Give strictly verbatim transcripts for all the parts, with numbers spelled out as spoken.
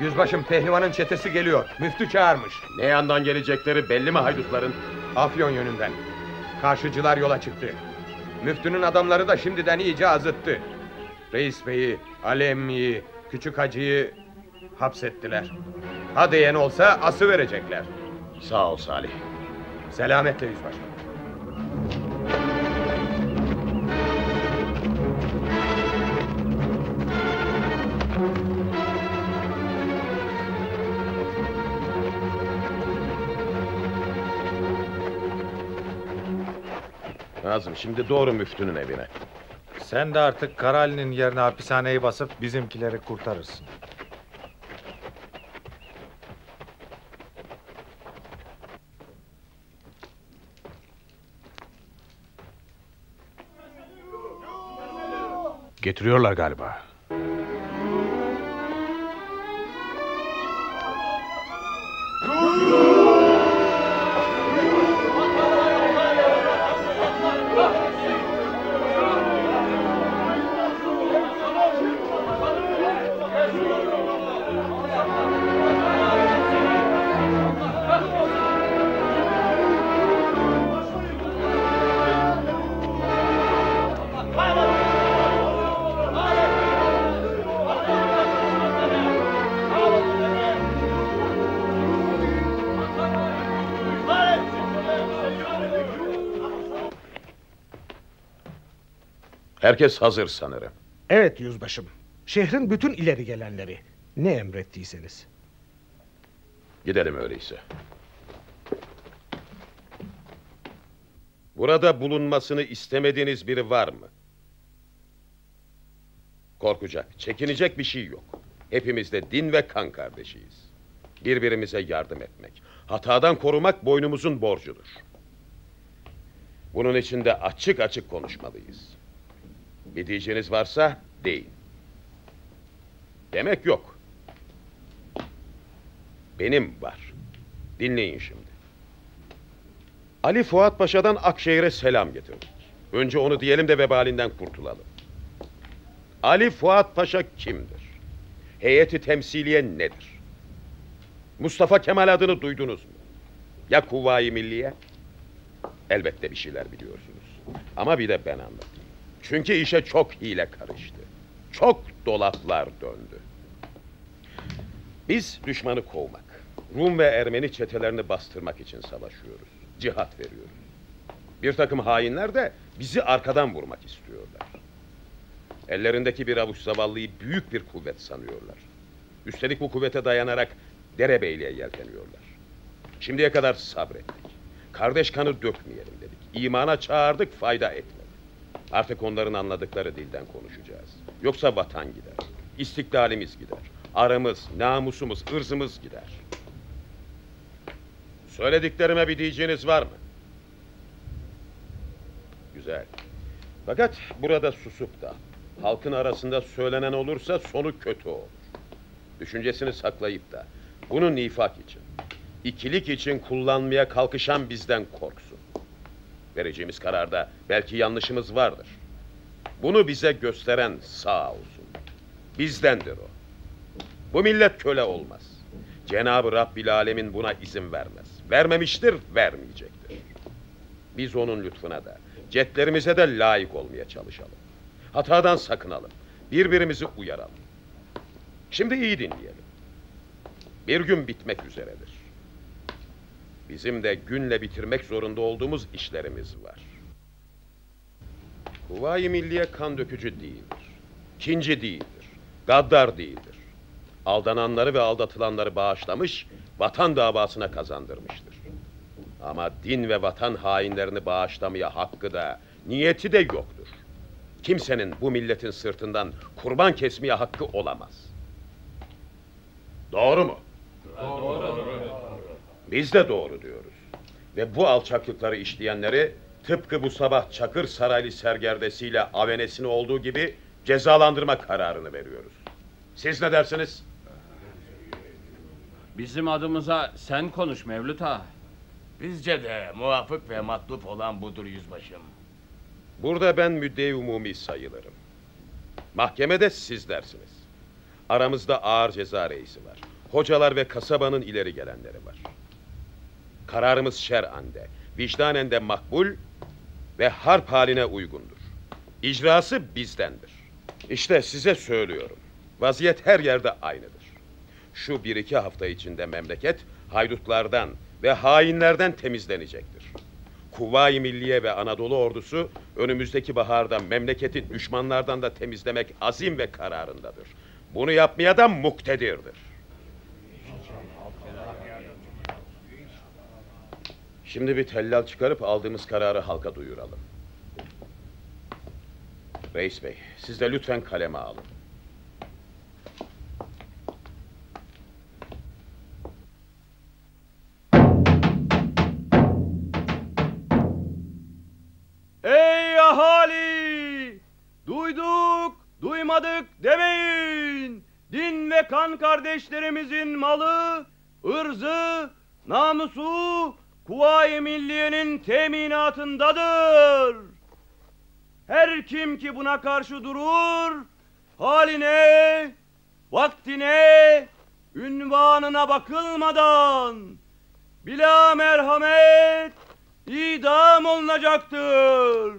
Yüzbaşım, pehlivanın çetesi geliyor. Müftü çağırmış. Ne yandan gelecekleri belli mi haydutların? Afyon yönünden. Karşıcılar yola çıktı. Müftünün adamları da şimdiden iyice azıttı. Reis beyi, Ali emmiyi, küçük hacıyı hapsettiler. Ha diyen olsa ası verecekler. Sağ ol Salih. Selametle yüzbaşım. Nazım, şimdi doğru müftünün evine. Sen de artık Karali'nin yerine hapishaneyi basıp bizimkileri kurtarırsın. Getiriyorlar galiba. Herkes hazır sanırım. Evet yüzbaşım. Şehrin bütün ileri gelenleri. Ne emrettiyseniz. Gidelim öyleyse. Burada bulunmasını istemediğiniz biri var mı? Korkacak, çekinecek bir şey yok. Hepimiz de din ve kan kardeşiyiz. Birbirimize yardım etmek, hatadan korumak boynumuzun borcudur. Bunun için de açık açık konuşmalıyız. Bir diyeceğiniz varsa deyin. Demek yok. Benim var. Dinleyin şimdi. Ali Fuat Paşa'dan Akşehir'e selam getirdik. Önce onu diyelim de vebalinden kurtulalım. Ali Fuat Paşa kimdir? Heyeti temsiliye nedir? Mustafa Kemal adını duydunuz mu? Ya Kuvayi Milliye? Elbette bir şeyler biliyorsunuz. Ama bir de ben anlatayım. Çünkü işe çok hile karıştı. Çok dolaplar döndü. Biz düşmanı kovmak, Rum ve Ermeni çetelerini bastırmak için savaşıyoruz. Cihat veriyoruz. Bir takım hainler de bizi arkadan vurmak istiyorlar. Ellerindeki bir avuç zavallıyı büyük bir kuvvet sanıyorlar. Üstelik bu kuvvete dayanarak derebeyliğe yelteniyorlar. Şimdiye kadar sabrettik. Kardeş kanı dökmeyelim dedik. İmana çağırdık, fayda etmedi. Artık onların anladıkları dilden konuşacağız. Yoksa vatan gider, istiklalimiz gider, aramız, namusumuz, ırzımız gider. Söylediklerime bir diyeceğiniz var mı? Güzel. Fakat burada susup da halkın arasında söylenen olursa sonu kötü olur. Düşüncesini saklayıp da bunu nifak için, ikilik için kullanmaya kalkışan bizden korksun. Vereceğimiz kararda belki yanlışımız vardır. Bunu bize gösteren sağ olsun. Bizdendir o. Bu millet köle olmaz. Cenab-ı Rabbil Alemin buna izin vermez. Vermemiştir, vermeyecektir. Biz onun lütfuna da, cetlerimize de layık olmaya çalışalım. Hatadan sakınalım. Birbirimizi uyaralım. Şimdi iyi dinleyelim. Bir gün bitmek üzeredir. Bizim de günle bitirmek zorunda olduğumuz işlerimiz var. Kuvayi Milliye kan dökücü değildir. Kinci değildir. Gaddar değildir. Aldananları ve aldatılanları bağışlamış, vatan davasına kazandırmıştır. Ama din ve vatan hainlerini bağışlamaya hakkı da, niyeti de yoktur. Kimsenin bu milletin sırtından kurban kesmeye hakkı olamaz. Doğru mu? Doğru. Biz de doğru diyoruz. Ve bu alçaklıkları işleyenleri tıpkı bu sabah Çakır Saraylı sergerdesiyle avenesini olduğu gibi cezalandırma kararını veriyoruz. Siz ne dersiniz? Bizim adımıza sen konuş Mevlüt Ağa. Bizce de muvafık ve matlup olan budur yüzbaşım. Burada ben müddei umumi sayılırım. Mahkemede siz dersiniz. Aramızda ağır ceza reisi var. Hocalar ve kasabanın ileri gelenleri var. Kararımız şer'ande, vicdanen de makbul ve harp haline uygundur. İcrası bizdendir. İşte size söylüyorum. Vaziyet her yerde aynıdır. Şu bir iki hafta içinde memleket haydutlardan ve hainlerden temizlenecektir. Kuvayi Milliye ve Anadolu ordusu önümüzdeki baharda memleketi düşmanlardan da temizlemek azim ve kararındadır. Bunu yapmaya da muktedirdir. Şimdi bir tellal çıkarıp aldığımız kararı halka duyuralım. Reis Bey, siz de lütfen kaleme alın. Ey ahali! Duyduk, duymadık demeyin. Din ve kan kardeşlerimizin malı, ırzı, namusu Kuvayi Milliye'nin teminatındadır. Her kim ki buna karşı durur, haline, vaktine, ünvanına bakılmadan bila merhamet idam olunacaktır.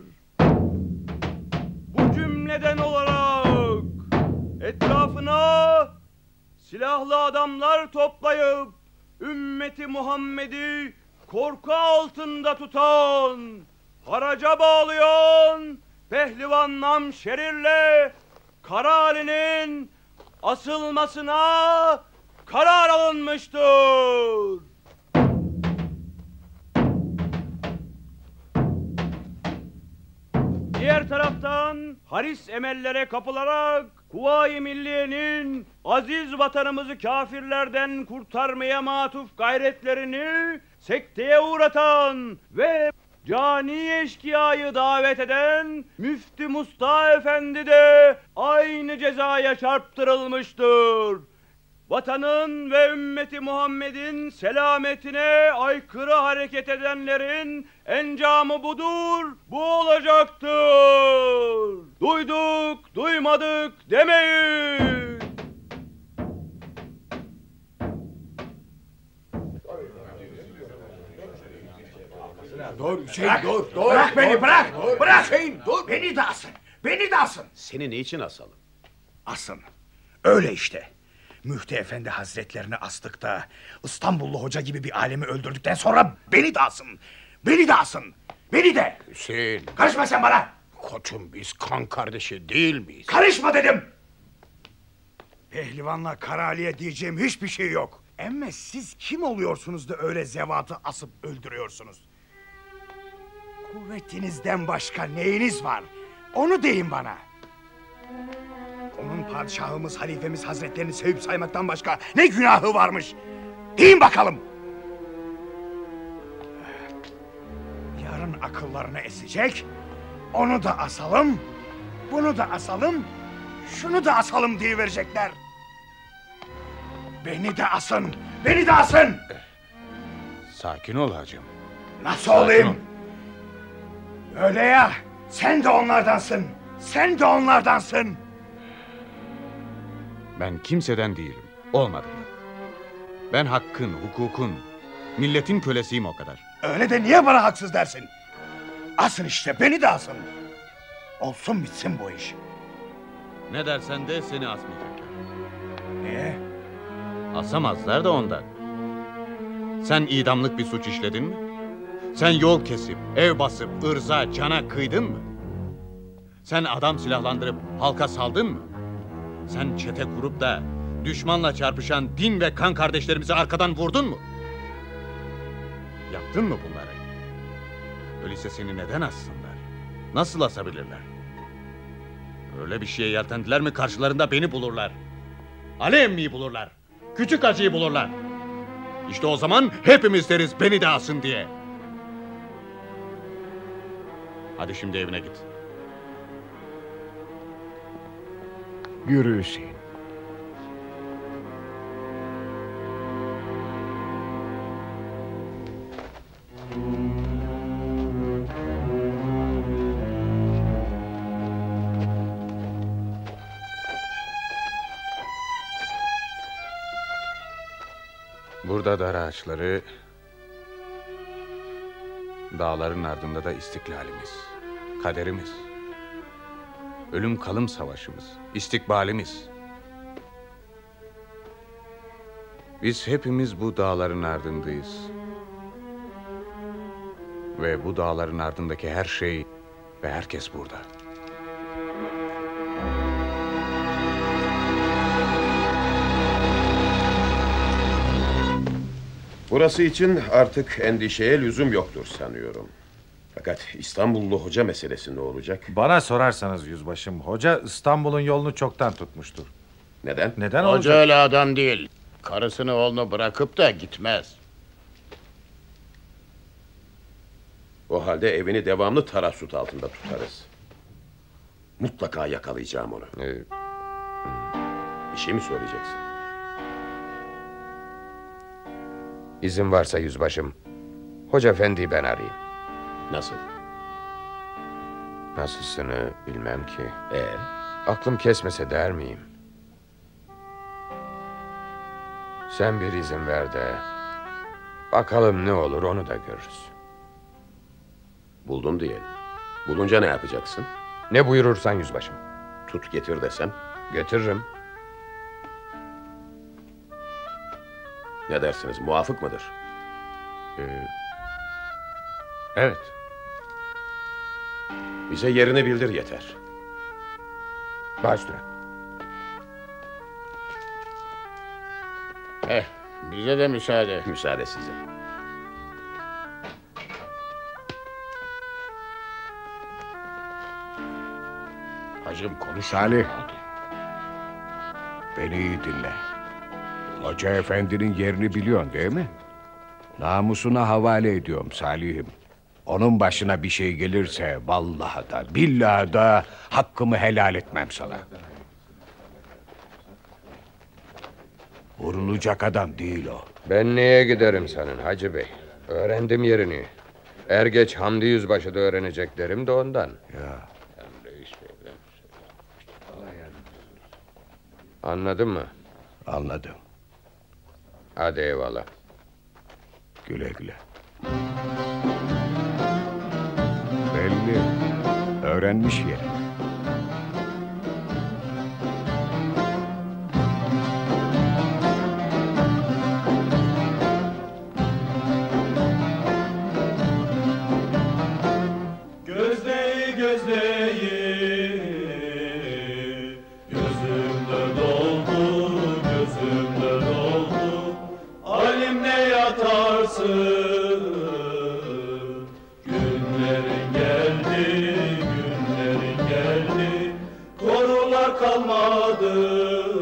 Bu cümleden olarak etrafına silahlı adamlar toplayıp ümmeti Muhammed'i korku altında tutan, haraca bağlayan Pehlivan Namşerir'le Karali'nin asılmasına karar alınmıştır. Diğer taraftan haris emellere kapılarak Kuvayi Milliye'nin aziz vatanımızı kafirlerden kurtarmaya matuf gayretlerini sekteye uğratan ve cani eşkıyayı davet eden Müftü Musta Efendi de aynı cezaya çarptırılmıştır. Vatanın ve ümmeti Muhammed'in selametine aykırı hareket edenlerin encamı budur, bu olacaktır. Duyduk, duymadık demeyin. Dur Hüseyin, dur, dur. Bırak beni, bırak. Bırak Hüseyin, dur. Beni de asın. Beni de asın. Seni niçin asalım? Asın. Öyle işte. Müftü Efendi Hazretlerini astık da İstanbullu hoca gibi bir alemi öldürdükten sonra beni de asın. Beni de asın. Beni de. Hüseyin. Karışma sen bana. Koçum, biz kan kardeşi değil miyiz? Karışma dedim. Pehlivanla Karali'ye diyeceğim hiçbir şey yok. Ama siz kim oluyorsunuz da öyle zevatı asıp öldürüyorsunuz? Kuvvetinizden başka neyiniz var? Onu deyin bana. Onun padişahımız, halifemiz hazretlerini sevip saymaktan başka ne günahı varmış? Deyin bakalım. Yarın akıllarını esecek, onu da asalım, bunu da asalım, şunu da asalım diyiverecekler. Beni de asın, beni de asın! Sakin ol hacım. Nasıl olayım? Öyle ya, sen de onlardansın, sen de onlardansın. Ben kimseden değilim. Olmadı mı? Ben hakkın, hukukun, milletin kölesiyim o kadar. Öyle de niye bana haksız dersin? Asın işte, beni de asın. Olsun bitsin bu iş. Ne dersen de seni asmayacaklar. Niye? Asamazlar da ondan. Sen idamlık bir suç işledin mi? Sen yol kesip, ev basıp, ırza, cana kıydın mı? Sen adam silahlandırıp halka saldın mı? Sen çete kurup da düşmanla çarpışan din ve kan kardeşlerimizi arkadan vurdun mu? Yaptın mı bunları? Öyleyse seni neden assınlar? Nasıl asabilirler? Öyle bir şeye yeltendiler mi karşılarında beni bulurlar. Ali emmiyi bulurlar. Küçük Hacı'yı bulurlar. İşte o zaman hepimiz deriz beni de asın diye. Hadi şimdi evine git. Yürü Hüseyin. Burada dar ağaçları, dağların ardında da istiklalimiz, kaderimiz, ölüm kalım savaşımız, istikbalimiz. Biz hepimiz bu dağların ardındayız. Ve bu dağların ardındaki her şey ve herkes burada. Burası için artık endişeye lüzum yoktur sanıyorum. Fakat İstanbullu hoca meselesi ne olacak? Bana sorarsanız yüzbaşım, hoca İstanbul'un yolunu çoktan tutmuştur. Neden? Neden Hoca olacak? öyle adam değil. Karısını oğlunu bırakıp da gitmez. O halde evini devamlı tarassut altında tutarız. Mutlaka yakalayacağım onu. Ee, Bir şey mi söyleyeceksin? izin varsa yüzbaşım, Hoca Efendi'yi ben arayayım. Nasıl? Nasılsını bilmem ki. Ee, Aklım kesmese der miyim? Sen bir izin ver de bakalım ne olur, onu da görürüz. buldun diyelim. Bulunca ne yapacaksın? Ne buyurursan yüzbaşım. Tut getir desem. Getiririm. Ne dersiniz? Muvafık mıdır? Ee, evet. Bize yerini bildir yeter. Baş üstüne. Eh, bize de müsaade. Müsaade sizin. Hacım konuş. Salih. Beni iyi dinle. Hoca Efendi'nin yerini biliyorsun değil mi? Namusuna havale ediyorum Salih'im. Onun başına bir şey gelirse vallahi da billahi da hakkımı helal etmem sana. Vurulacak adam değil o. Ben neye giderim senin Hacı Bey? Öğrendim yerini. Er geç Hamdi Yüzbaşı da öğreneceklerim de ondan. Ya. Anladın mı? Anladım. Hadi eyvallah. Güle güle. Belli. Öğrenmiş yerini. Gözleyi gözleyi gözümde doldu, gözümde doldu. Alimde yatarsın. Günlerin geldi, günlerin geldi. Korular kalmadı.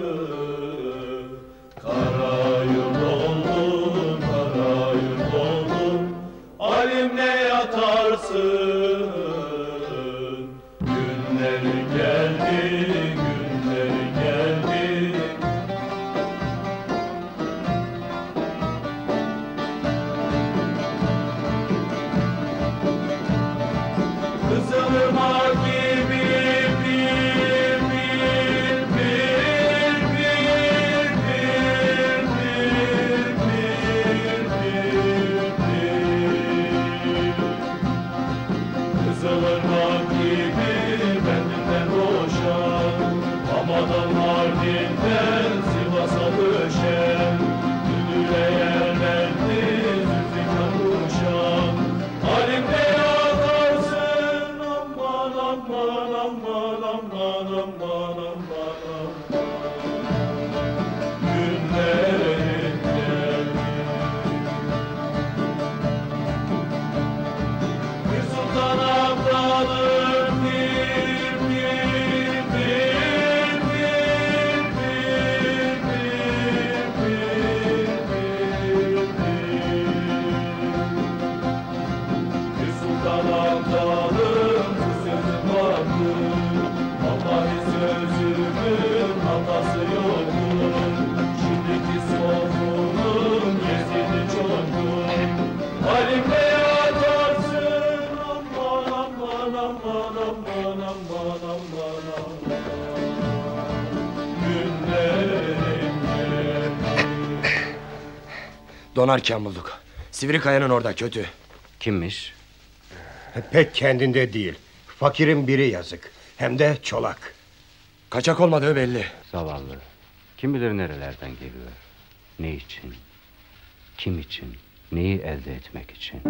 Kara yıl oldun, kara yıl oldun. Alimde yatarsın. Günleri geldi, günleri geldi. Kızılırmak gibi bir, bir, bir, bir, bir, bir, bir, bir, bir. Kızılırmak gibi benimden boşan, Hamadan Mardin'den Sivas'a düşen, Düdüğe yerlendi Zülfikar Uşan. Halimde yatarsın aman aman aman aman aman aman aman. Günlerin geldi. Bir sultan abdalım bir, bir, bir, bir, bir, bir, bir, bir, bir. Bir sultan abdalım bu sözüm hakkı. Vallahi sözümün hatası yoktur. Şimdiki sofunun gezini çoktur. Halimde yatarsın aman aman aman aman aman aman aman. Günlerin geldi. Donarken bulduk. Sivrikaya'nın orada, kötü. Kimmiş? Pek kendinde değil. Fakirin biri yazık. Hem de çolak. Kaçak olmadığı belli. Zavallı. Kim bilir nerelerden geliyor. Ne için? Kim için? Neyi elde etmek için?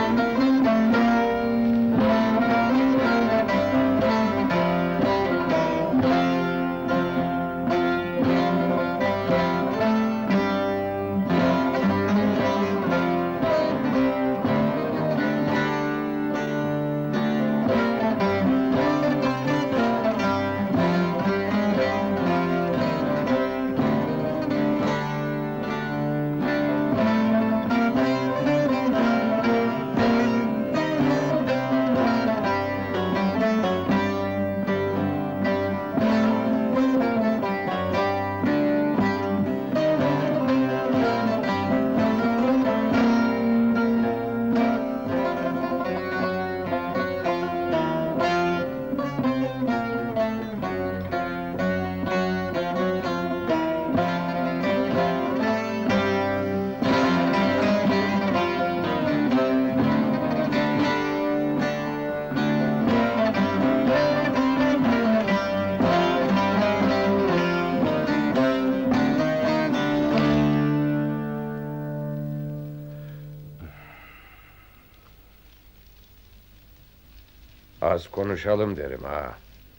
Az konuşalım derim ha.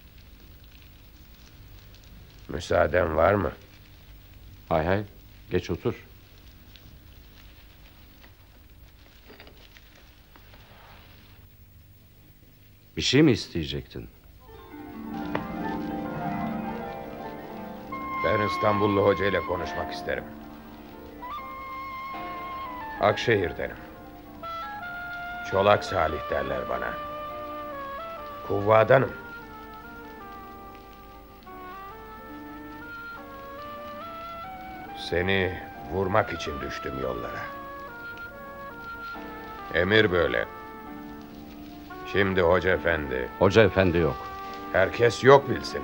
Müsaaden var mı? Hay hay, geç otur. Bir şey mi isteyecektin? Ben İstanbullu Hoca ile konuşmak isterim. Akşehir'denim. Çolak Salih derler bana. Kuvvadanım. Seni vurmak için düştüm yollara. Emir böyle. Şimdi Hoca Efendi. Hoca Efendi yok. Herkes yok bilsin.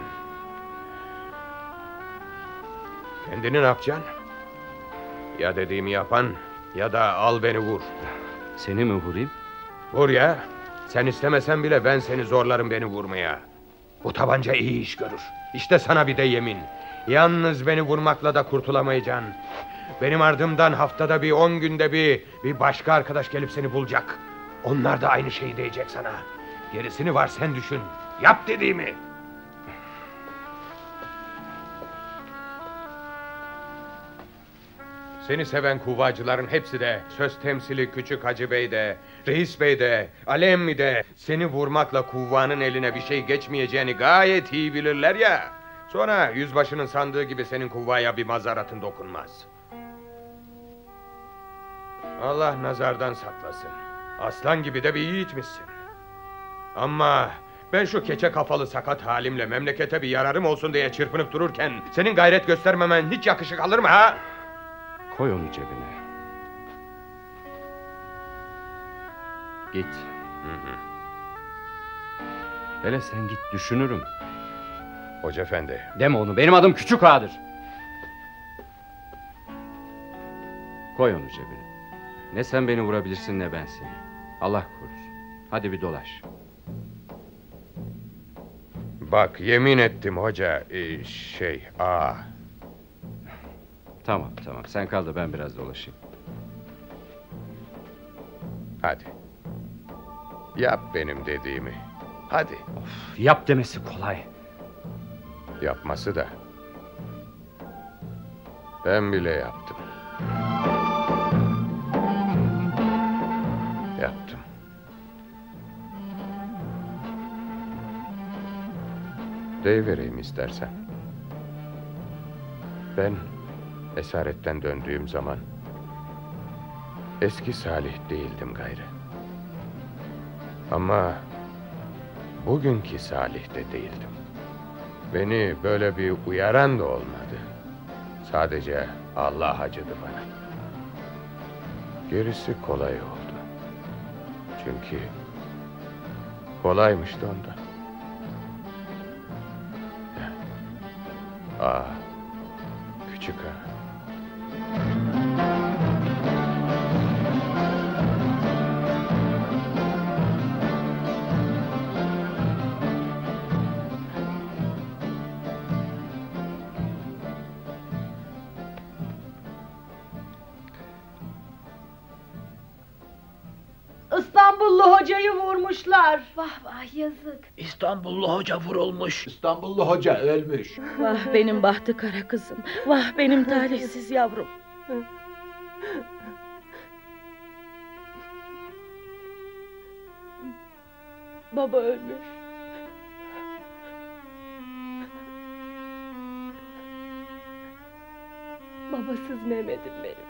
Kendini ne yapacaksın? Ya dediğimi yapan ya da al beni vur. Seni mi vurayım? Vur ya. Sen istemesen bile ben seni zorlarım beni vurmaya. Bu tabanca iyi iş görür. İşte sana bir de yemin. Yalnız beni vurmakla da kurtulamayacaksın. Benim ardımdan haftada bir, on günde bir bir başka arkadaş gelip seni bulacak. Onlar da aynı şeyi diyecek sana. Gerisini var sen düşün. Yap dediğimi. Seni seven kuvvacıların hepsi de, söz temsili Küçük Hacı Bey de, Reis Bey de, Alemmi de seni vurmakla kuvvanın eline bir şey geçmeyeceğini gayet iyi bilirler ya. Sonra yüzbaşının sandığı gibi senin kuvvaya bir mazaratın dokunmaz. Allah nazardan saklasın. Aslan gibi de bir yiğitmişsin. Ama ben şu keçe kafalı sakat halimle memlekete bir yararım olsun diye çırpınıp dururken senin gayret göstermemen hiç yakışık alır mı ha? Koy onu cebine. Git. Hı hı. Hele sen git, düşünürüm. Hoca Efendi. Deme onu, benim adım Küçük Ağa'dır. Koy onu cebine. Ne sen beni vurabilirsin ne ben seni. Allah korusun. Hadi bir dolaş. Bak yemin ettim hoca ee, şey aa. Tamam tamam, sen kal da ben biraz dolaşayım. Hadi. Yap benim dediğimi. Hadi. Of, yap demesi kolay. Yapması da. Ben bile yaptım. Yaptım. Deyivereyim istersen. Ben esaretten döndüğüm zaman eski Salih değildim gayrı. Ama bugünkü Salih de değildim. Beni böyle bir uyaran da olmadı. Sadece Allah acıdı bana. Gerisi kolay oldu. Çünkü kolaymıştı ondan. Aa, Küçük Ağa. hocayı vurmuşlar. Vah vah yazık. İstanbullu hoca vurulmuş. İstanbullu hoca ölmüş. Vah benim bahtı kara kızım. Vah benim talihsiz yavrum. Baba ölmüş. Babasız Mehmet'im benim.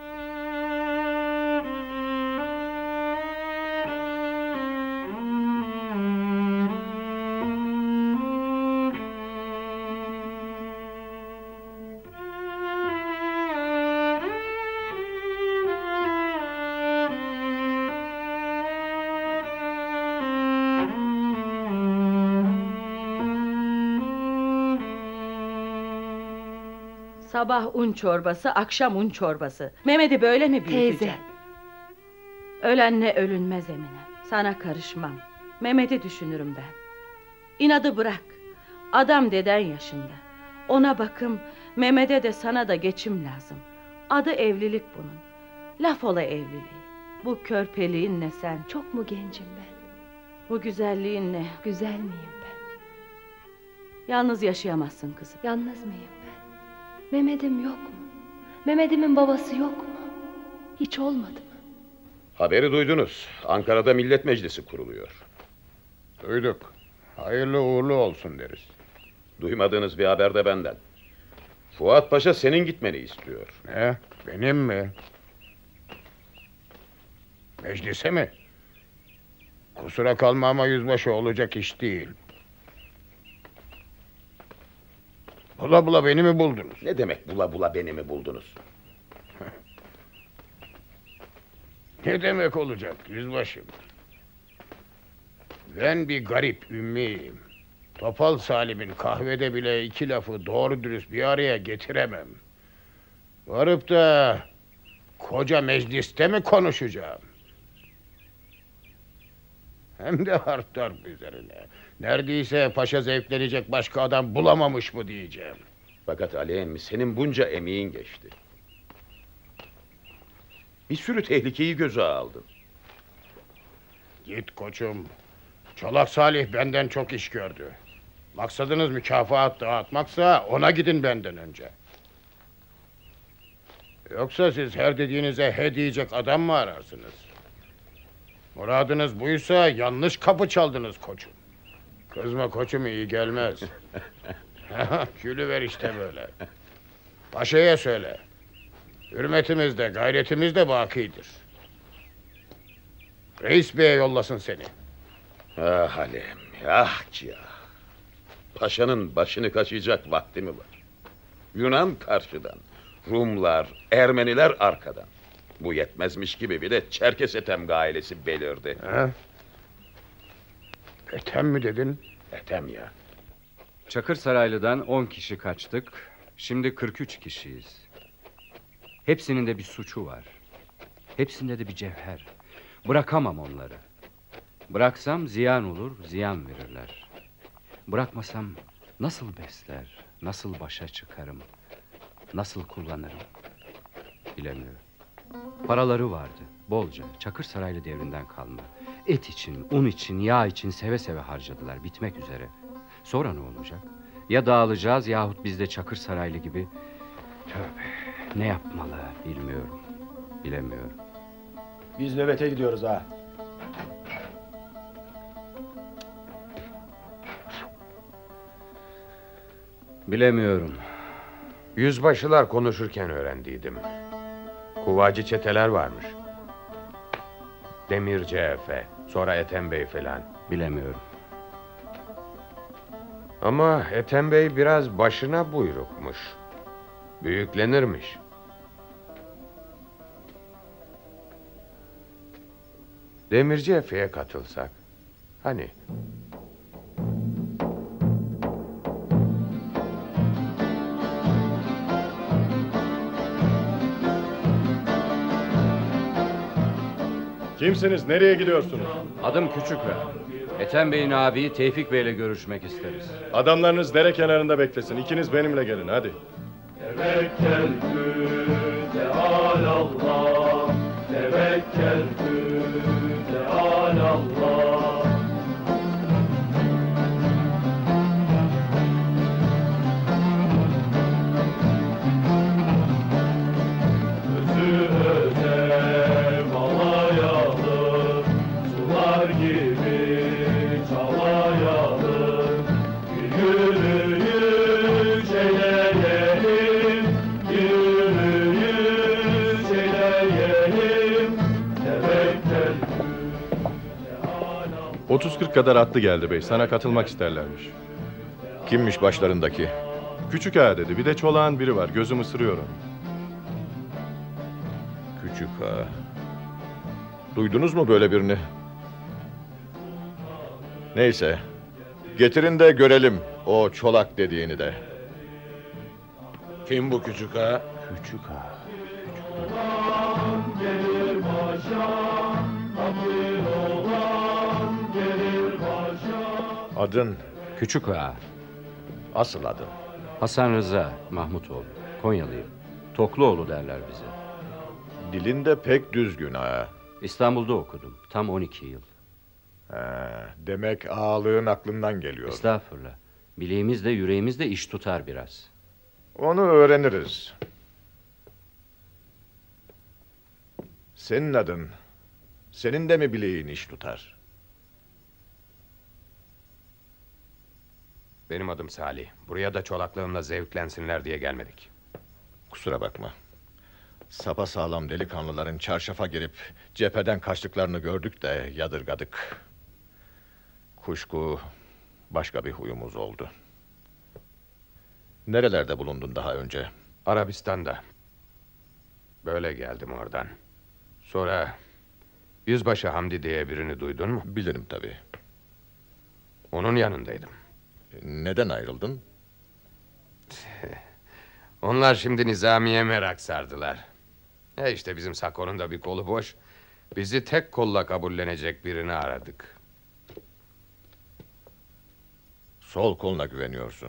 Sabah un çorbası, akşam un çorbası. Mehmet'i böyle mi büyüteceksin? Teyze. Ölenle ölünmez Emine. Sana karışmam. Mehmet'i düşünürüm ben. İnadı bırak. Adam deden yaşında. Ona bakım, Mehmet'e de sana da geçim lazım. Adı evlilik bunun. Laf ola evliliği. Bu körpeliğinle sen. Çok mu gencim ben? Bu güzelliğinle. Güzel miyim ben? Yalnız yaşayamazsın kızım. Yalnız mıyım ben? Mehmet'im yok mu? Mehmet'imin babası yok mu? Hiç olmadı mı? Haberi duydunuz. Ankara'da Millet Meclisi kuruluyor. Duyduk. Hayırlı uğurlu olsun deriz. Duymadığınız bir haber de benden. Fuat Paşa senin gitmeni istiyor. Ne? Benim mi? Meclise mi? Kusura kalma ama yüzbaşı olacak iş değil. Bula bula beni mi buldunuz? Ne demek bula bula beni mi buldunuz? Ne demek olacak yüzbaşım? Ben bir garip ümmiyim. Topal Salim'in kahvede bile iki lafı doğru dürüst bir araya getiremem. Varıp da koca mecliste mi konuşacağım? Hem de harp darp üzerine. Neredeyse paşa zevklenecek başka adam bulamamış mı diyeceğim. Fakat Ali emmi senin bunca emeğin geçti. Bir sürü tehlikeyi göze aldın. Git koçum. Çolak Salih benden çok iş gördü. Maksadınız mükafat dağıtmaksa ona gidin benden önce. Yoksa siz her dediğinize he diyecek adam mı ararsınız? Muradınız buysa yanlış kapı çaldınız koçum. Kızma koçum, iyi gelmez. Gülüver işte böyle. Paşa'ya söyle. Hürmetimiz de gayretimiz de bakidir. Reis Bey'e yollasın seni. Ah Ali emmi, ah ki ah. Paşanın başını kaşıyacak vakti mi var? Yunan karşıdan, Rumlar, Ermeniler arkadan. Bu yetmezmiş gibi bile Çerkes Ethem ailesi belirdi. Ha? Ethem mi dedin? Ethem ya. Çakırsaraylı'dan on kişi kaçtık. Şimdi kırk üç kişiyiz. Hepsinin de bir suçu var. Hepsinde de bir cevher. Bırakamam onları. Bıraksam ziyan olur, ziyan verirler. Bırakmasam nasıl besler, nasıl başa çıkarım, nasıl kullanırım bilemiyorum. Paraları vardı, bolca, Çakırsaraylı devrinden kalma. Et için, un için, yağ için seve seve harcadılar, bitmek üzere. Sonra ne olacak? Ya dağılacağız yahut biz de Çakırsaraylı gibi... Tövbe, ne yapmalı bilmiyorum, bilemiyorum. Biz nöbete gidiyoruz ha. Bilemiyorum. Yüzbaşılar konuşurken öğrendiydim. Kuvacı çeteler varmış. Demirci Efe, sonra Ethem Bey falan. Bilemiyorum. Ama Ethem Bey biraz başına buyrukmuş. Büyüklenirmiş. Demirci Efe'ye katılsak. Hani? Kimsiniz? Nereye gidiyorsunuz? Adım Küçükver. Ethem Bey'in abiyi Tevfik Bey'le görüşmek isteriz. Adamlarınız dere kenarında beklesin. İkiniz benimle gelin hadi. Tevekkeltü teâlâllâh, tevekkeltü teâlâllâh. gibi çalayalım, yürüyüş eyleyelim, yürüyüş eyleyelim, tevekkül. otuz kırk kadar atlı geldi bey. Sana katılmak isterlermiş. Kimmiş başlarındaki? Küçük ağa dedi. Bir de çolağın biri var. Gözüm ısırıyor onu. Küçük ağa. Duydunuz mu böyle birini? Neyse. Getirin de görelim o çolak dediğini de. Kim bu küçük ağa? Küçük ağa. Gelir başa, fakir olan gelir başa. Adın? Küçük ağa. Asıl adın? Hasan Rıza Mahmutoğlu. Konyalıyım. Tokluoğlu derler bize. Dilin de pek düzgün ağa. İstanbul'da okudum. Tam on iki yıl. He, demek ağalığın aklından geliyor. Estağfurullah. Bileğimiz de yüreğimiz de iş tutar biraz. Onu öğreniriz. Senin adın, senin de mi bileğin iş tutar? Benim adım Salih. Buraya da çolaklığımla zevklensinler diye gelmedik. Kusura bakma. Sapasağlam delikanlıların çarşafa girip cepheden kaçtıklarını gördük de yadırgadık. Kuşku başka bir huyumuz oldu. Nerelerde bulundun daha önce? Arabistan'da. Böyle geldim oradan. Sonra Yüzbaşı Hamdi diye birini duydun mu? Bilirim tabii. Onun yanındaydım. Neden ayrıldın? Onlar şimdi Nizamiye merak sardılar. E işte bizim Sako'nun da bir kolu boş. Bizi tek kolla kabullenecek birini aradık. Sol koluna güveniyorsun.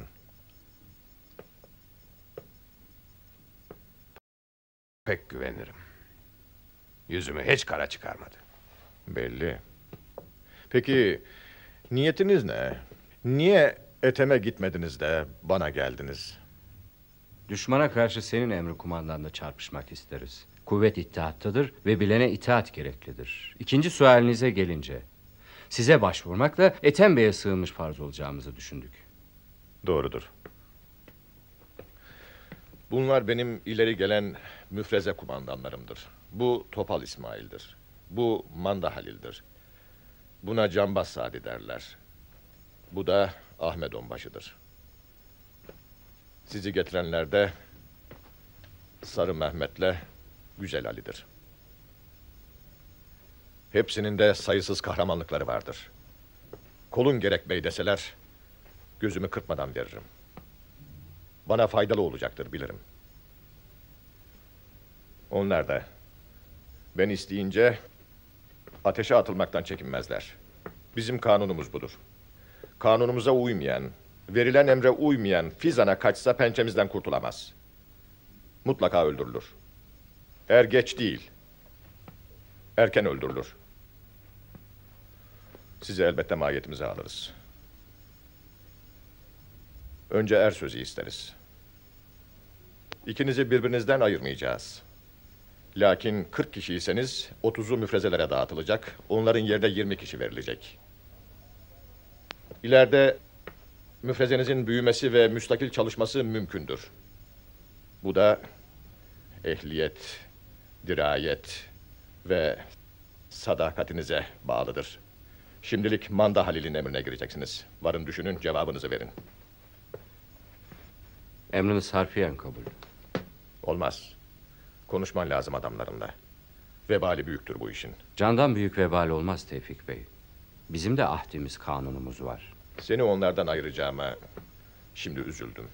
Pek güvenirim. Yüzümü hiç kara çıkarmadı. Belli. Peki niyetiniz ne? Niye Ethem'e gitmediniz de bana geldiniz? Düşmana karşı senin emri kumandanda çarpışmak isteriz. Kuvvet ittihattadır ve bilene itaat gereklidir. İkinci sualinize gelince, size başvurmakla Ethem Bey'e sığınmış farz olacağımızı düşündük. Doğrudur. Bunlar benim ileri gelen müfreze kumandanlarımdır. Bu Topal İsmail'dir. Bu Manda Halil'dir. Buna Cambaz Sadi derler. Bu da Ahmet Onbaşı'dır. Sizi getirenler de Sarı Mehmet'le Güzel Ali'dir. Hepsinin de sayısız kahramanlıkları vardır. Kolun gerek bey deseler, gözümü kırpmadan veririm. Bana faydalı olacaktır bilirim. Onlar da ben isteyince ateşe atılmaktan çekinmezler. Bizim kanunumuz budur. Kanunumuza uymayan, verilen emre uymayan fizana kaçsa pençemizden kurtulamaz. Mutlaka öldürülür. Er geç değil, erken öldürülür. Sizi elbette mahiyetimize alırız. Önce er sözü isteriz. İkinizi birbirinizden ayırmayacağız. Lakin kırk kişiyseniz otuzu müfrezelere dağıtılacak, onların yerine yirmi kişi verilecek. İleride müfrezenizin büyümesi ve müstakil çalışması mümkündür. Bu da ehliyet, dirayet ve sadakatinize bağlıdır. Şimdilik Manda Halil'in emrine gireceksiniz. Varın düşünün, cevabınızı verin. Emriniz harfiyen kabul. Olmaz. Konuşman lazım adamlarınla. Vebali büyüktür bu işin. Candan büyük vebal olmaz Tevfik Bey. Bizim de ahdimiz, kanunumuz var. Seni onlardan ayıracağıma şimdi üzüldüm.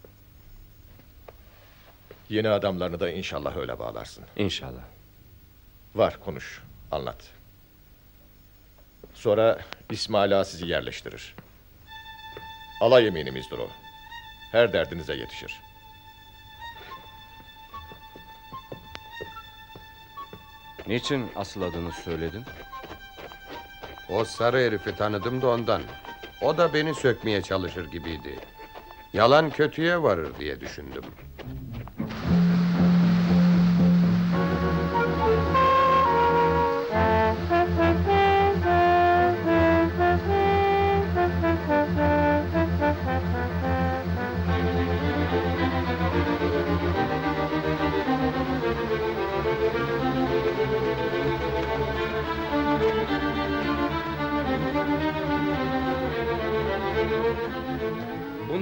Yeni adamlarını da inşallah öyle bağlarsın. İnşallah. Var, konuş, anlat. Sonra İsmail Ağa sizi yerleştirir. Alay yeminimizdir o. Her derdinize yetişir. Niçin asıl adını söyledin? O sarı herifi tanıdım da ondan. O da beni sökmeye çalışır gibiydi. Yalan kötüye varır diye düşündüm.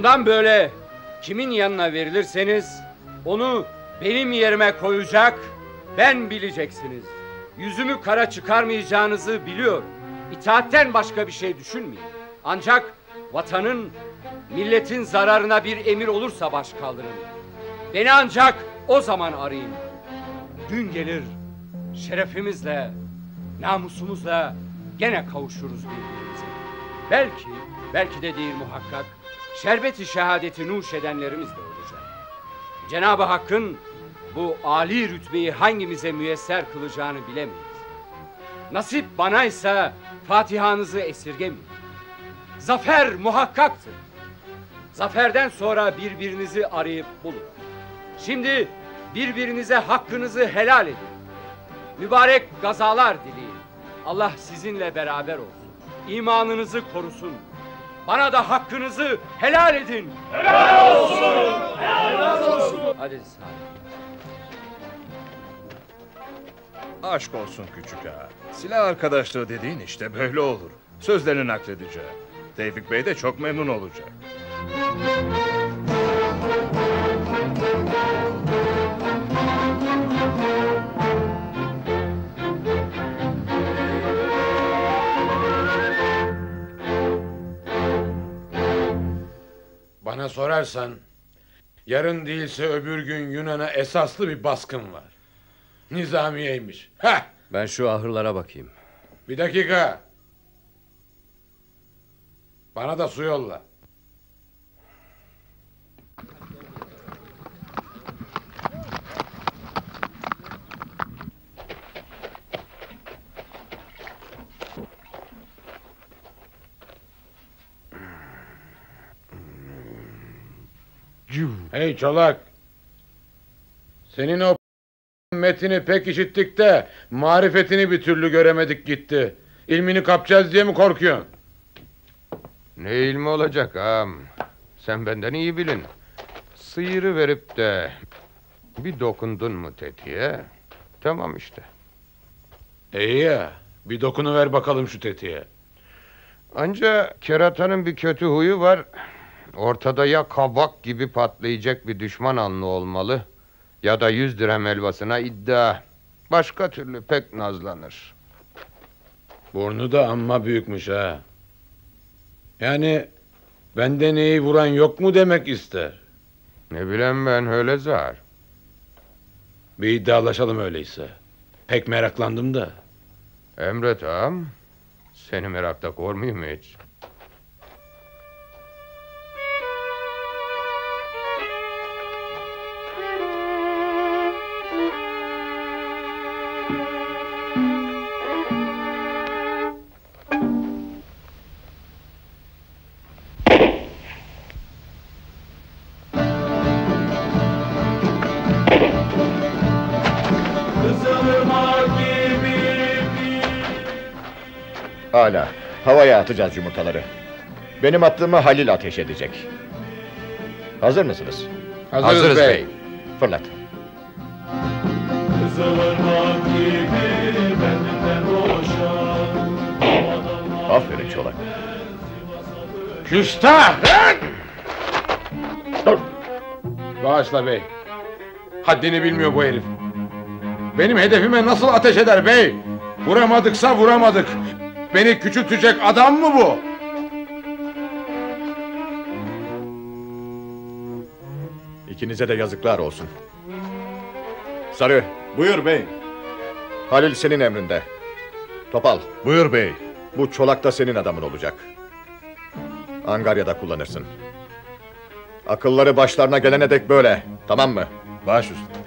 Bundan böyle kimin yanına verilirseniz onu benim yerime koyacak, ben bileceksiniz. Yüzümü kara çıkarmayacağınızı biliyorum. İtaatten başka bir şey düşünmeyin. Ancak vatanın, milletin zararına bir emir olursa baş kaldırın. Beni ancak o zaman arayın. Gün gelir, şerefimizle, namusumuzla gene kavuşuruz birbirimize. Belki, belki de değil muhakkak, şerbeti şehadeti nuş edenlerimiz de olacak. Cenab-ı Hakk'ın bu âli rütbeyi hangimize müyesser kılacağını bilemeyiz. Nasip banaysa Fatiha'nızı esirgemeyin. Zafer muhakkaktır. Zaferden sonra birbirinizi arayıp bulun. Şimdi birbirinize hakkınızı helal edin. Mübarek gazalar dileyin. Allah sizinle beraber olsun. İmanınızı korusun. Bana da hakkınızı helal edin. Helal olsun. Helal olsun. Hadi Salih. Aşk olsun küçük ağa. Silah arkadaşlığı dediğin işte böyle olur. Sözlerini nakledeceğim. Tevfik Bey de çok memnun olacak. Bana sorarsan, yarın değilse öbür gün Yunan'a esaslı bir baskın var. Nizamiye'ymiş. Heh! Ben şu ahırlara bakayım. Bir dakika. Bana da su yolla. Hey Çolak. Senin o metini pek işittik de marifetini bir türlü göremedik gitti. İlmini kapacağız diye mi korkuyorsun? Ne ilmi olacak ağam? Sen benden iyi bilin. Sıyırı verip de bir dokundun mu tetiğe? Tamam işte. İyi ya. Bir dokunuver bakalım şu tetiğe. Anca keratanın bir kötü huyu var. Ortada ya kabak gibi patlayacak bir düşman anlı olmalı, ya da yüz dirhem helvasına iddia. Başka türlü pek nazlanır. Burnu da amma büyükmüş ha. Yani benden iyi vuran yok mu demek ister. Ne bileyim ben, öyle zar. Bir iddialaşalım öyleyse. Pek meraklandım da. Emret ağam. Seni merakta kormayayım mı hiç? Hala. Havaya atacağız yumurtaları. Benim attığımı Halil ateş edecek. Hazır mısınız? Hazırız, Hazırız bey. bey. Fırlat. Kızılırmak gibi benimle boşan. Aferin Çolak. Küstah! Dur! Bağışla bey. Haddini bilmiyor bu herif. Benim hedefime nasıl ateş eder bey? Vuramadıksa vuramadık. Beni küçültecek adam mı bu? İkinize de yazıklar olsun. Sarı. Buyur bey. Halil senin emrinde. Topal. Buyur bey. Bu Çolak da senin adamın olacak. Angarya'da kullanırsın. Akılları başlarına gelene dek böyle. Tamam mı? Baş üstüne.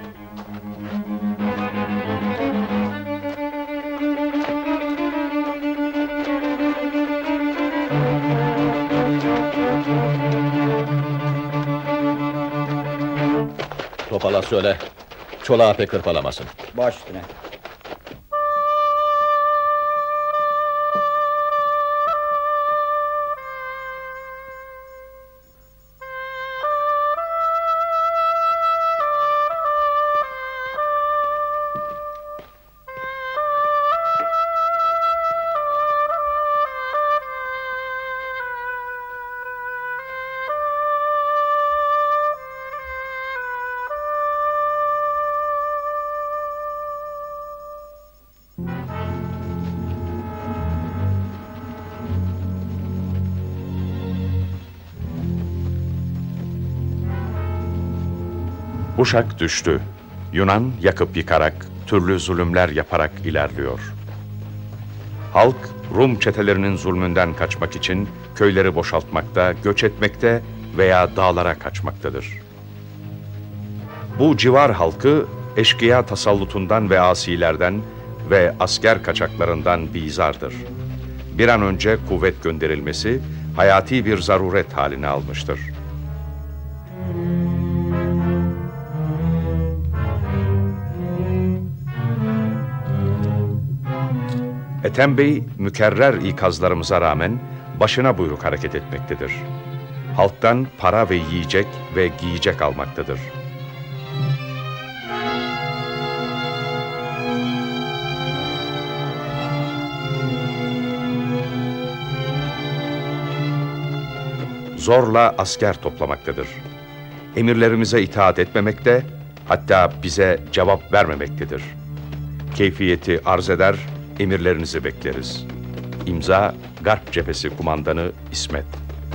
Topal'a söyle. Çolak'a pek hırpalamasın. Baş üstüne. Uşak düştü. Yunan yakıp yıkarak, türlü zulümler yaparak ilerliyor. Halk, Rum çetelerinin zulmünden kaçmak için köyleri boşaltmakta, göç etmekte veya dağlara kaçmaktadır. Bu civar halkı, eşkıya tasallutundan ve asilerden ve asker kaçaklarından bizardır. Bir an önce kuvvet gönderilmesi, hayati bir zaruret halini almıştır. Ethem Bey, mükerrer ikazlarımıza rağmen başına buyruk hareket etmektedir. Halktan para ve yiyecek ve giyecek almaktadır. Zorla asker toplamaktadır. Emirlerimize itaat etmemekte, hatta bize cevap vermemektedir. Keyfiyeti arz eder, emirlerinizi bekleriz. İmza, Garp Cephesi Kumandanı İsmet.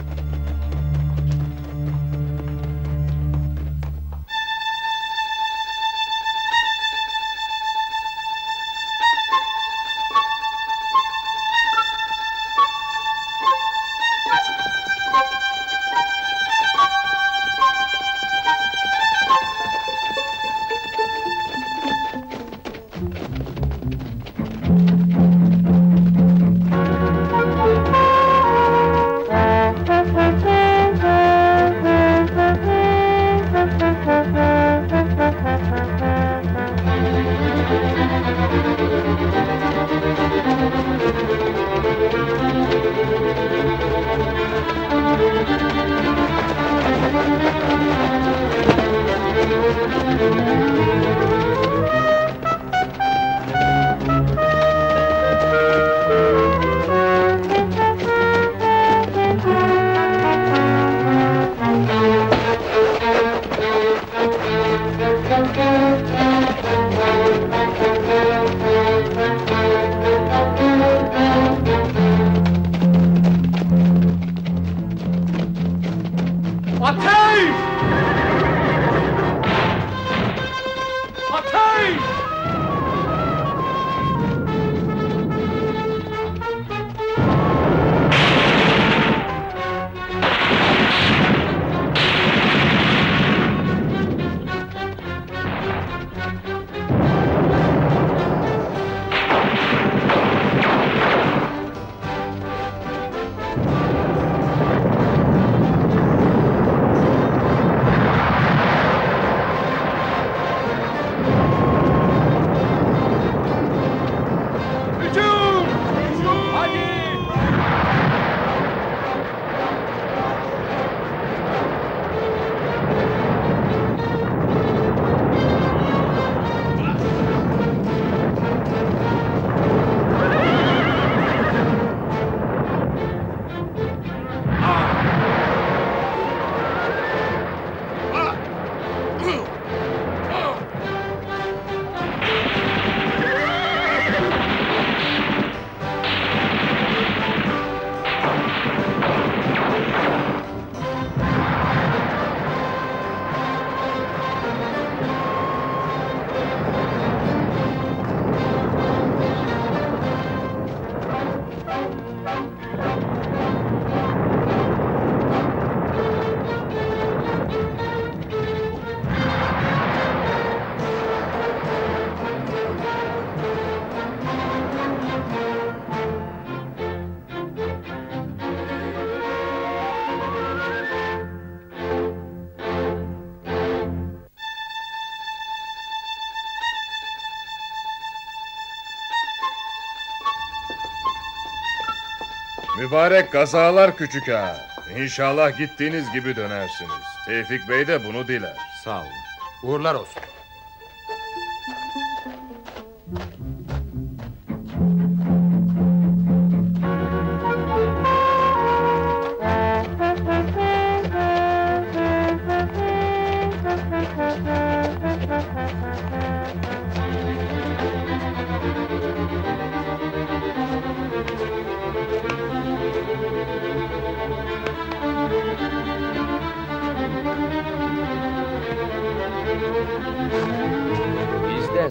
Mübarek kazalar küçük ağa. İnşallah gittiğiniz gibi dönersiniz. Tevfik Bey de bunu diler. Sağ olun. Uğurlar olsun.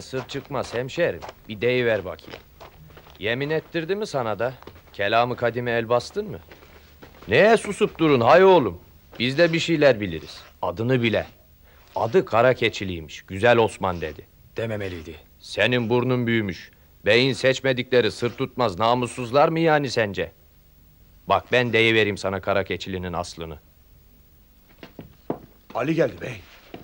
sır çıkmaz hemşerim. Bir deyiver bakayım. Yemin ettirdi mi sana da? Kelamı kadime el bastın mı? Neye susup durun hay oğlum? Biz de bir şeyler biliriz. Adını bile. Adı kara keçiliymiş. Güzel Osman dedi. Dememeliydi. Senin burnun büyümüş. Beyin seçmedikleri sır tutmaz namussuzlar mı yani sence? Bak ben deyivereyim sana kara keçilinin aslını. Ali geldi bey.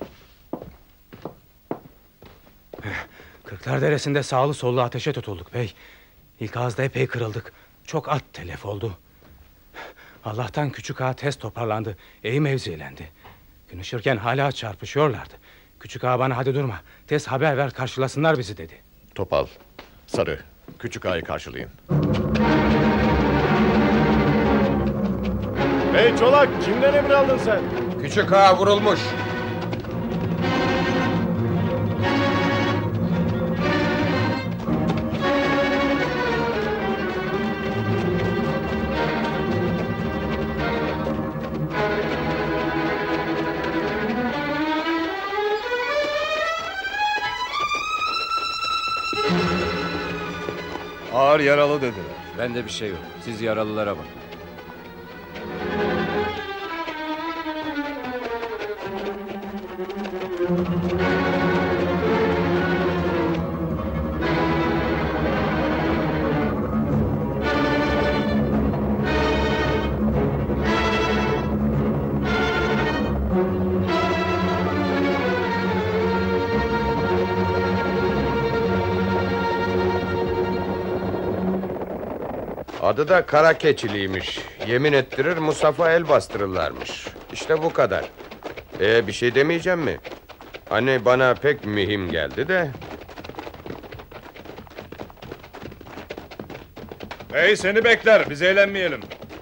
Kırklar Deresi'nde sağlı sollu ateşe tutulduk bey. İlk ağızda epey kırıldık. Çok at telef oldu. Allah'tan küçük ağa tez toparlandı. İyi mevzilendi. Gün ışırken hala çarpışıyorlardı. Küçük ağa bana hadi durma, tez haber ver karşılasınlar bizi dedi. Topal, Sarı, küçük ağayı karşılayın. Bey Çolak, kimden emir aldın sen? Küçük ağa vurulmuş. Ağır yaralı dediler. Bende bir şey yok. Siz yaralılara bakın. Adı da kara keçiliymiş. Yemin ettirir Mustafa el bastırırlarmış. İşte bu kadar. Ee, bir şey demeyeceğim mi? Hani bana pek mühim geldi de. Bey seni bekler, biz eğlenmeyelim.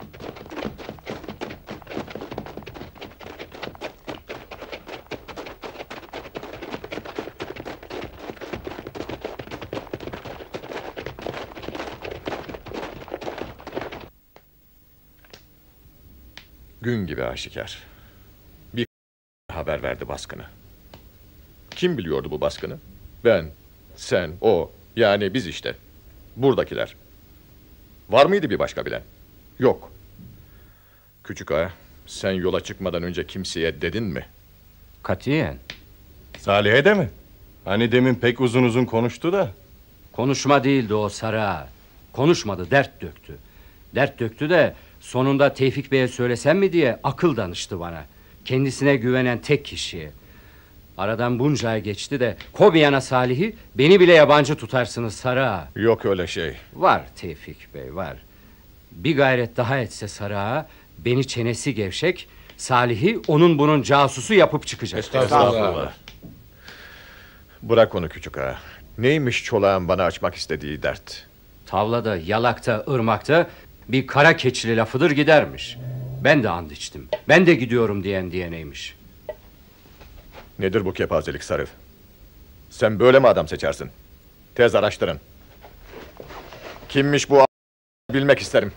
Gün gibi aşikar. Bir haber verdi baskını. Kim biliyordu bu baskını? Ben, sen, o, yani biz işte. Buradakiler. Var mıydı bir başka bilen? Yok. Küçük ağa, sen yola çıkmadan önce kimseye dedin mi? Katiyen. Salih'e de mi? Hani demin pek uzun uzun konuştu da. Konuşma değildi o Sarı ağa. Konuşmadı, dert döktü. Dert döktü de sonunda Tevfik Bey'e söylesem mi diye akıl danıştı bana. Kendisine güvenen tek kişiye. Aradan bunca ay geçti de Kobiyana Salih'i beni bile yabancı tutarsınız Sarı ağa. Yok öyle şey. Var Tevfik Bey var. Bir gayret daha etse Sarı ağa beni çenesi gevşek Salih'i onun bunun casusu yapıp çıkacak. Estağfurullah. Bırak onu küçük ağa. Neymiş Çolak'ın bana açmak istediği dert? Tavlada, yalakta, ırmakta bir kara keçili lafıdır gidermiş. Ben de and içtim. Ben de gidiyorum diyen diyeneymiş. Nedir bu kepazelik Sarı? Sen böyle mi adam seçersin? Tez araştırın. Kimmiş bu a- bilmek isterim.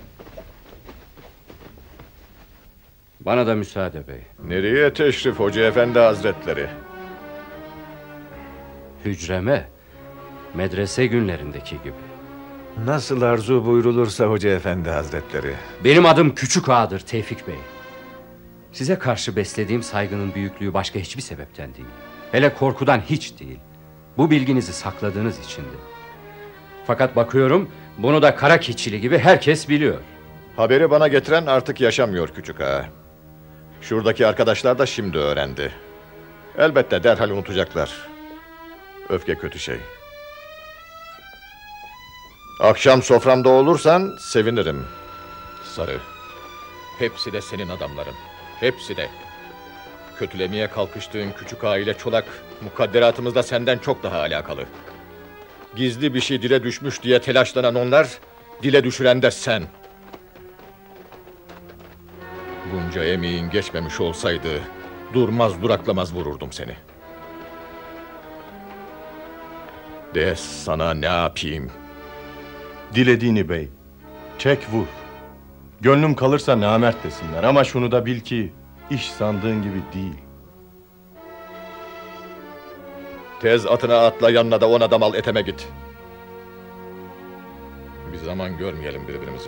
Bana da müsaade bey. Nereye teşrif Hoca Efendi Hazretleri? Hücreme. Medrese günlerindeki gibi. Nasıl arzu buyrulursa Hoca Efendi Hazretleri. Benim adım Küçük Ağa'dır Tevfik Bey. Size karşı beslediğim saygının büyüklüğü başka hiçbir sebepten değil. Hele korkudan hiç değil. Bu bilginizi sakladığınız içindi. Fakat bakıyorum bunu da kara keçili gibi herkes biliyor. Haberi bana getiren artık yaşamıyor küçük ağa. Şuradaki arkadaşlar da şimdi öğrendi. Elbette derhal unutacaklar. Öfke kötü şey. Akşam soframda olursan sevinirim. Sarı. Hepsi de senin adamların. Hepsi de. Kötülemeye kalkıştığın küçük aile Çolak mukadderatımızda senden çok daha alakalı. Gizli bir şey dile düşmüş diye telaşlanan onlar, dile düşüren de sen. Bunca emeğin geçmemiş olsaydı durmaz duraklamaz vururdum seni. De sana ne yapayım? Dilediğini bey. Çek vur. Gönlüm kalırsa namert desinler ama şunu da bil ki iş sandığın gibi değil. Tez atına atla, yanına da on adam al, eteme git. Bir zaman görmeyelim birbirimizi.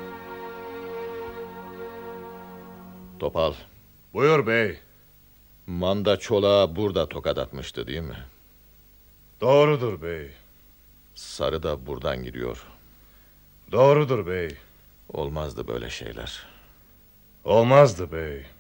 Topal. Buyur bey. Manda Çolak'a burada tokat atmıştı değil mi? Doğrudur bey. Sarı da buradan gidiyor. Doğrudur bey. Olmazdı böyle şeyler. Olmazdı bey.